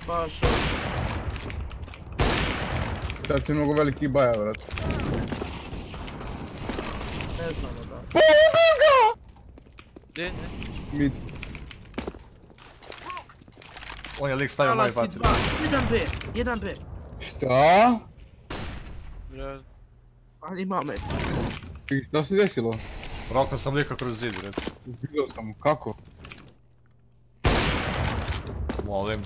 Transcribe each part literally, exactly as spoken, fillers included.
Baš ovo. Sad si mnogo veliki baja, vrat. Ne znamo da. Pobim ga! Gdje, gdje? Mid. On je lik stavio moj vatru. jedan B, jedan B. Šta? Fali mame. I šta se desilo? Rokao sam lika kroz zid, red. Vidio sam mu, kako? Molim.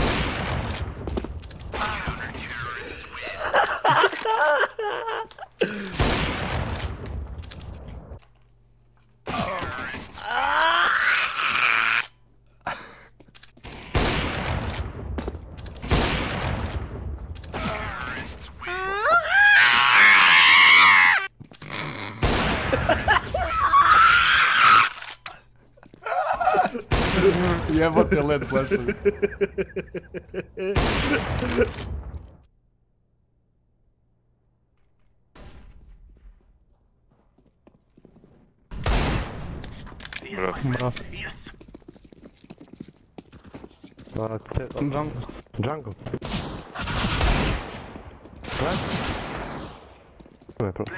Jebote led blesavi. Bro. Uh, on jungle. Jungle. Right? Wait, bro.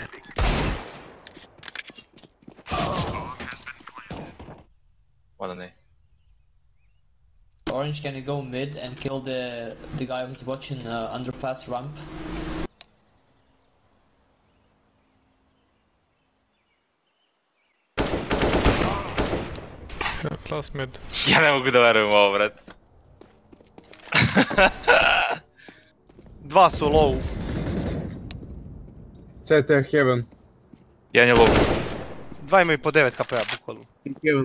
One on A. Orange, can you go mid and kill the the guy who's watching uh, underpass ramp? Close mid. Ja ne mogu da verujem u ovo, bret. Dva su low. C T Heaven. Jedan je low. Dva imaju po devet H P-a, bukvalno. Heaven.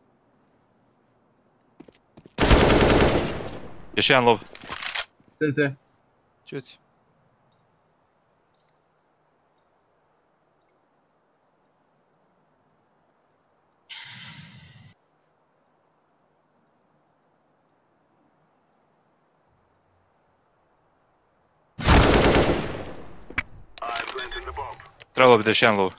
Još jedan low. C T. Čući. Trebalo bi da još jedan low.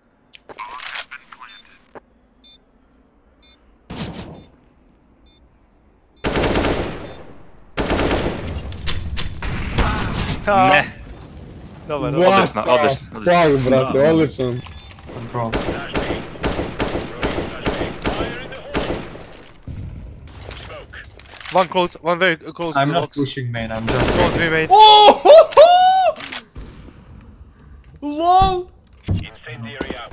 Ne! Dobar, dobar. Odlično, odlično, odlično. Hvala, brate, odličan. Control. One close, one very close to I'm the not box. pushing main, I'm just Close three main. Oh! Ho, ho! LOL! Incendiary out.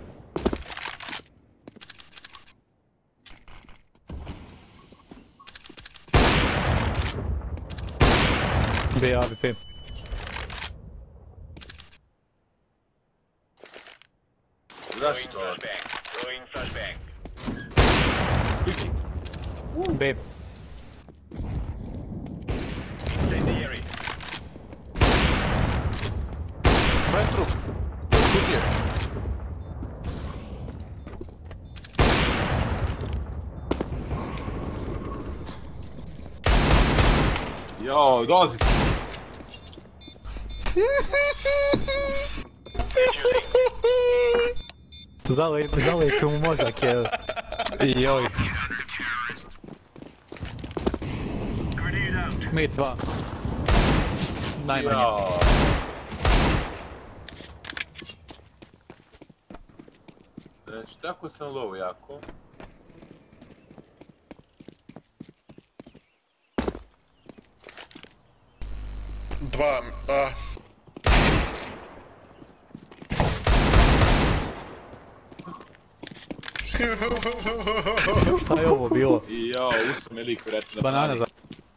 B A V P. Throwing flashbang. Throwing flashbang. B. Incendiary. Daj trup. Trup je. Jo, dolazi. Zalej, zalejte mu mozak, jel? Joj. Mid dva. Najmanje. Znači, tako sam low jako. Dva, a... Šta je ovo bilo? I jao, usam je lik vjerojatno na Banana za...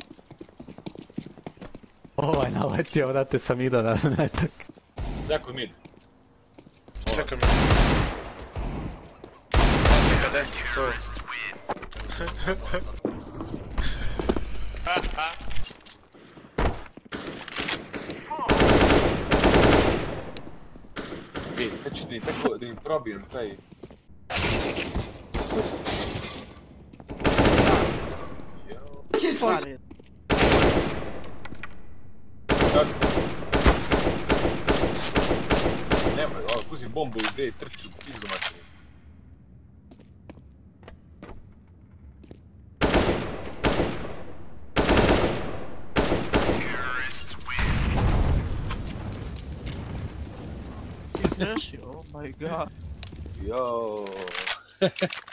Ovaj naletio, vrate sam ida na metak. Zako mid. Čekaj me. pedeset, to. Ej, sad ću ti tako da im probijem taj... Fali. Sad... Nemoj, ovo, puzim bombu i gdje trču, pizdu materiju. Jesi, oh my god. Jo.